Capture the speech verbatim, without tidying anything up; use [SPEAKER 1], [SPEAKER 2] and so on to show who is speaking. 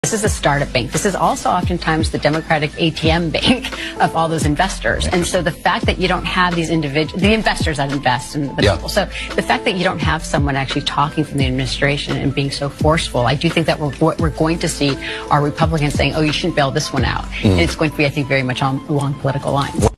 [SPEAKER 1] This is a startup bank. This is also oftentimes the Democratic A T M bank of all those investors. And so the fact that you don't have these individuals, the investors that invest in the
[SPEAKER 2] yeah.
[SPEAKER 1] people. So the fact that you don't have someone actually talking from the administration and being so forceful, I do think that we're, what we're going to see are Republicans saying, oh, you shouldn't bail this one out. Mm. And it's going to be, I think, very much on, along political lines.